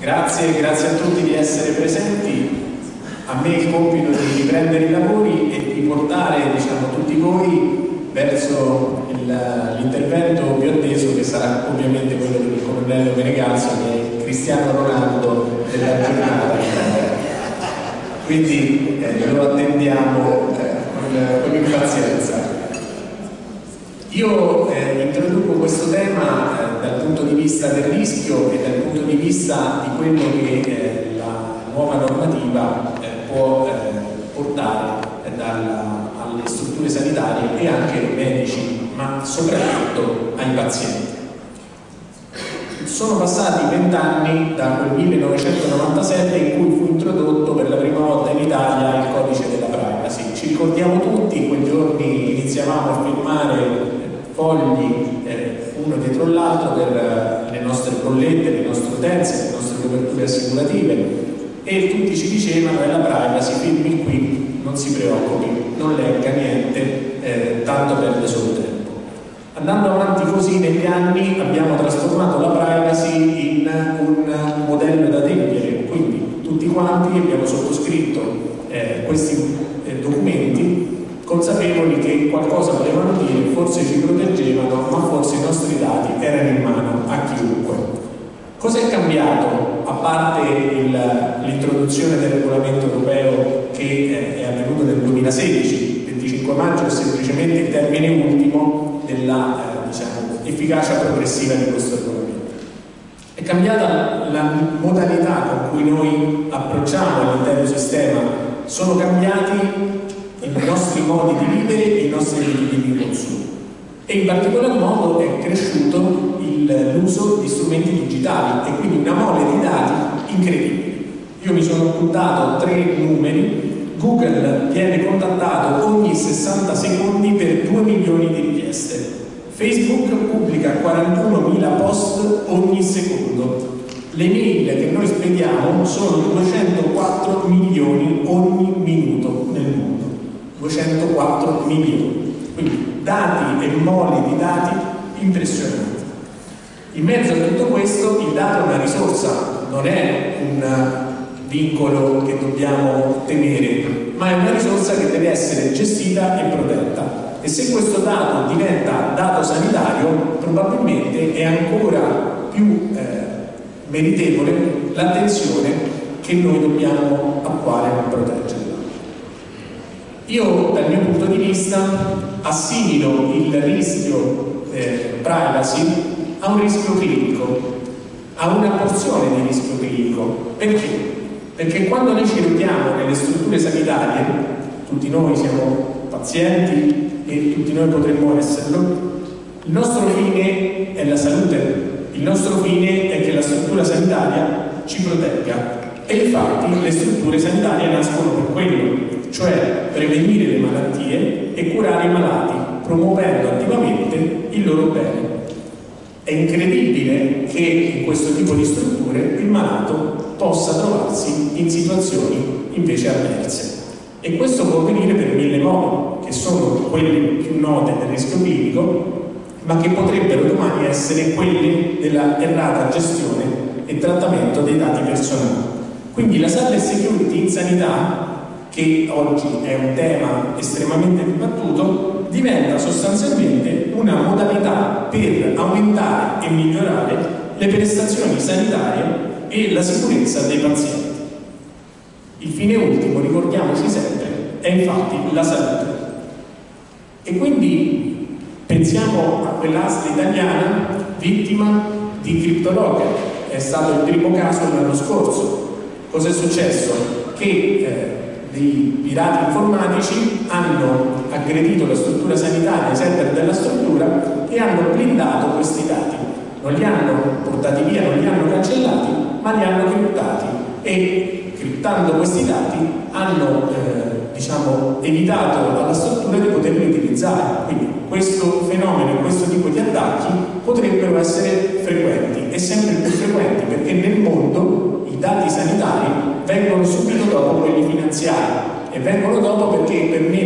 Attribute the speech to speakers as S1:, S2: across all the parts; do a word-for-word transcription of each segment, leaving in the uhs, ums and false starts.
S1: Grazie, grazie a tutti di essere presenti. A me il compito di riprendere i lavori e di portare, diciamo, tutti voi verso l'intervento più atteso, che sarà ovviamente quello del colonnello Menegalzo, che è Cristiano Ronaldo della giornata. Quindi eh, lo attendiamo eh, con, con impazienza. Io eh, introduco questo tema eh, dal punto di vista del rischio e dal punto di vista di quello che eh, la nuova normativa eh, può eh, portare eh, dalla, alle strutture sanitarie e anche ai medici, ma soprattutto ai pazienti. Sono passati vent'anni da quel millenovecentonovantasette in cui fu introdotto per la prima volta in Italia il codice della privacy. Ci ricordiamo tutti, quei giorni iniziavamo a firmare fogli eh, uno dietro l'altro per eh, le nostre bollette, le nostre utenze, le nostre coperture assicurative, e tutti ci dicevano: è la privacy, firmi qui, non si preoccupi, non legga niente, eh, tanto perde solo tempo. Andando avanti così negli anni abbiamo trasformato la privacy in un modello da temere, quindi tutti quanti abbiamo sottoscritto eh, questi eh, documenti consapevoli che qualcosa volevano dire, forse ci proteggevano, ma forse i nostri dati erano in mano a chiunque. Cos'è cambiato, a parte l'introduzione del regolamento europeo che eh, è avvenuto nel duemilasedici, venticinque maggio, è semplicemente il termine ultimo della eh, diciamo, efficacia progressiva di questo regolamento. È cambiata la modalità con cui noi approcciamo all'intero sistema, sono cambiati i nostri modi di vivere e i nostri ritmi di consumo, e in particolar modo è cresciuto l'uso di strumenti digitali e quindi una mole di dati incredibile. Io mi sono appuntato tre numeri. Google viene contattato ogni sessanta secondi per due milioni di richieste, Facebook pubblica quarantunomila post ogni secondo, le mail che noi spediamo sono duecentoquattro milioni ogni minuto nel mondo, duecentoquattro milioni, quindi dati e mole di dati impressionanti. In mezzo a tutto questo il dato è una risorsa, non è un vincolo che dobbiamo temere, ma è una risorsa che deve essere gestita e protetta, e se questo dato diventa dato sanitario probabilmente è ancora più eh, meritevole l'attenzione che noi dobbiamo attuare per proteggerla. Io dal mio punto di vista assimilo il rischio eh, privacy a un rischio clinico, a una porzione di rischio clinico. Perché? Perché quando noi ci rechiamo nelle strutture sanitarie, tutti noi siamo pazienti e tutti noi potremmo esserlo, il nostro fine è la salute, il nostro fine è che la struttura sanitaria ci protegga, e infatti le strutture sanitarie nascono per quello, cioè prevenire le malattie e curare i malati, promuovendo attivamente il loro bene. È incredibile che in questo tipo di strutture il malato possa trovarsi in situazioni invece avverse, e questo può avvenire per mille modi, che sono quelle più note del rischio clinico, ma che potrebbero domani essere quelle della errata gestione e trattamento dei dati personali. Quindi la cyber security in sanità, che oggi è un tema estremamente dibattuto, diventa sostanzialmente una modalità per aumentare e migliorare le prestazioni sanitarie e la sicurezza dei pazienti. Il fine ultimo, ricordiamoci sempre, è infatti la salute. E quindi pensiamo a quell'asta italiana vittima di CryptoLocker, è stato il primo caso l'anno scorso. Cosa è successo? Che eh, dei pirati informatici hanno aggredito la struttura sanitaria, i server della struttura, e hanno blindato questi dati. Non li hanno portati via, non li hanno cancellati, ma li hanno criptati, e criptando questi dati hanno eh, diciamo, evitato alla struttura di poterli utilizzare. Quindi questo fenomeno e questo tipo di attacchi potrebbero essere frequenti, e sempre più frequenti, perché nel mondo i dati sanitari vengono subito dopo quelli finanziari, e vengono dopo perché permettono di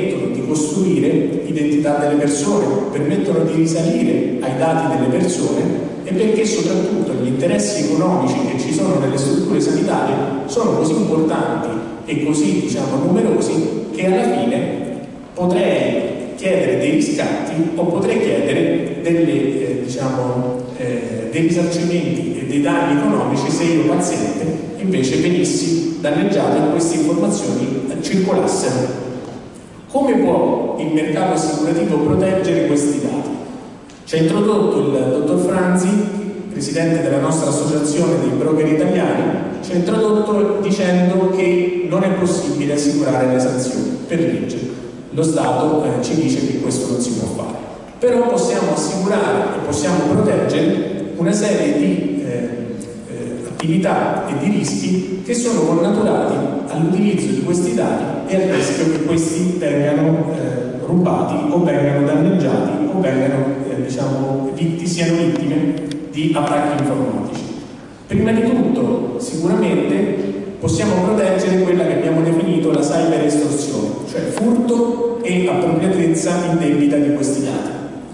S1: ricostruire identità delle persone, permettono di risalire ai dati delle persone e perché soprattutto gli interessi economici che ci sono nelle strutture sanitarie sono così importanti e così, diciamo, numerosi che alla fine potrei chiedere dei riscatti o potrei chiedere delle, eh, diciamo, eh, dei risarcimenti e dei danni economici se io paziente invece venissi danneggiato e queste informazioni circolassero. Come può il mercato assicurativo proteggere questi dati? Ci ha introdotto il dottor Franzi, presidente della nostra associazione dei broker italiani, ci ha introdotto dicendo che non è possibile assicurare le sanzioni per legge. Lo Stato eh, ci dice che questo non si può fare. Però possiamo assicurare e possiamo proteggere una serie di eh, eh, attività e di rischi che sono connaturati all'utilizzo di questi dati e al rischio che questi vengano eh, rubati o vengano danneggiati o vengano, eh, diciamo, vitti, siano vittime di attacchi informatici. Prima di tutto, sicuramente, possiamo proteggere quella che abbiamo definito la cyber estorsione, cioè furto e appropriatezza indebita di questi dati.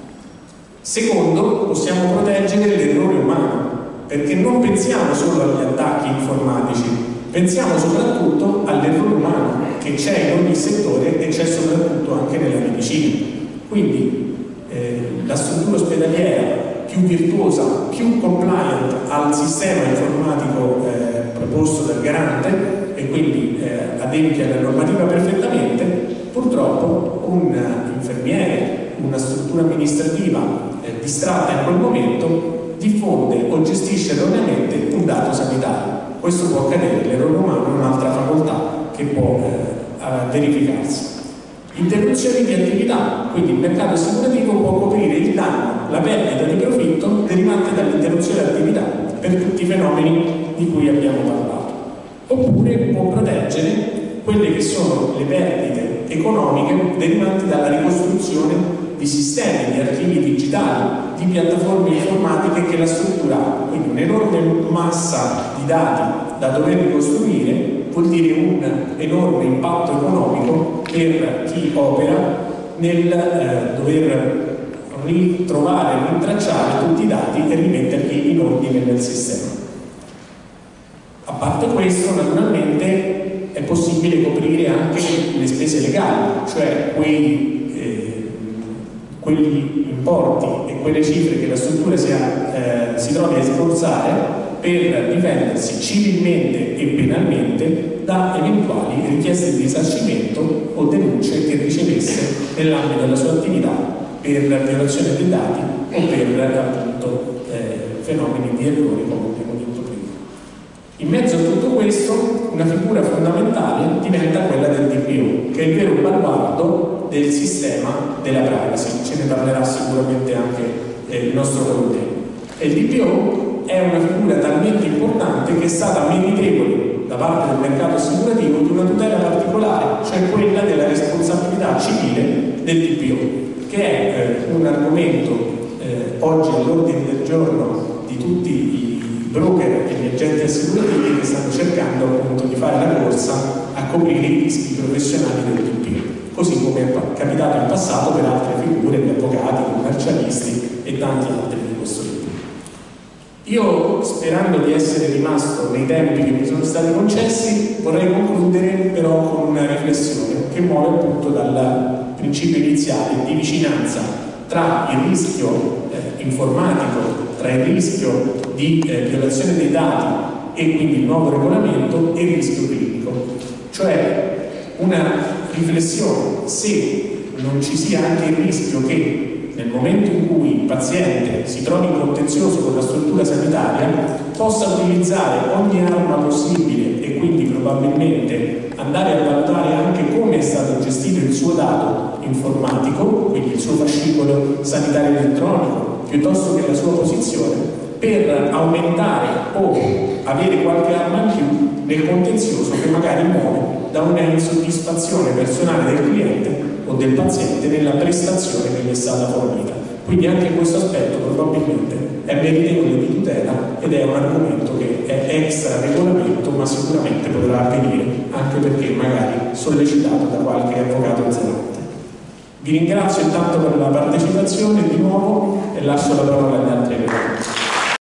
S1: Secondo, possiamo proteggere l'errore umano, perché non pensiamo solo agli attacchi informatici, pensiamo soprattutto all'errore umano che c'è in ogni settore e c'è soprattutto anche nella medicina. Quindi eh, la struttura ospedaliera più virtuosa, più compliant al sistema informatico eh, proposto dal garante e quindi eh, adempie alla normativa perfettamente, purtroppo un infermiere, una struttura amministrativa eh, distratta in quel momento diffonde o gestisce erroneamente un dato sanitario. Questo può accadere, l'errore umano è un'altra facoltà che può eh, verificarsi. Interruzioni di attività, quindi il mercato assicurativo può coprire il danno, la perdita di profitto derivante dall'interruzione dell'attività per tutti i fenomeni di cui abbiamo parlato. Oppure può proteggere quelle che sono le perdite economiche derivanti dalla ricostruzione di sistemi, di archivi digitali, di piattaforme informatiche che la struttura ha. Quindi un'enorme massa di dati da dover ricostruire vuol dire un enorme impatto economico per chi opera nel eh, dover ritrovare, rintracciare tutti i dati e rimetterli in ordine nel sistema. A parte questo, naturalmente è possibile coprire anche le spese legali, cioè quei, eh, quegli importi e quelle cifre che la struttura si, ha, eh, si trovi a sborsare per difendersi civilmente e penalmente da eventuali richieste di risarcimento o denunce che ricevesse nell'ambito della sua attività per violazione dei dati o per appunto eh, fenomeni di errori, come abbiamo detto prima. In mezzo a tutto questo, una figura fondamentale diventa quella del D P O, che è il vero baluardo del sistema della privacy. Ce ne parlerà sicuramente anche eh, il nostro collega. E il D P O è una figura talmente importante che è stata meritevole da parte del mercato assicurativo di una tutela particolare, cioè quella della responsabilità civile del D P O, che è eh, un argomento eh, oggi all'ordine del giorno di tutti i broker e gli agenti assicurativi che stanno cercando appunto di fare la corsa a coprire i rischi professionali del D P O, così come è capitato in passato per altre figure di avvocati, commercialisti e tanti altri di questo tipo. Io, sperando di essere rimasto nei tempi che mi sono stati concessi, vorrei concludere però con una riflessione che muove appunto dal principio iniziale di vicinanza tra il rischio eh, informatico, tra il rischio di eh, violazione dei dati e quindi il nuovo regolamento e il rischio clinico. Cioè una riflessione se non ci sia anche il rischio che nel momento in cui il paziente si trovi in contenzioso con la struttura sanitaria possa utilizzare ogni arma possibile e quindi probabilmente andare a valutare anche come è stato gestito il suo dato informatico, quindi il suo fascicolo sanitario elettronico, piuttosto che la sua posizione, per aumentare o avere qualche arma in più nel contenzioso che magari muove da una insoddisfazione personale del cliente o del paziente nella prestazione che gli è stata fornita. Quindi anche questo aspetto probabilmente è meritevole di tutela ed è un argomento che è extra regolamento, ma sicuramente potrà avvenire anche perché magari sollecitato da qualche avvocato zelante. Vi ringrazio intanto per la partecipazione di nuovo e lascio la parola agli altri eventi.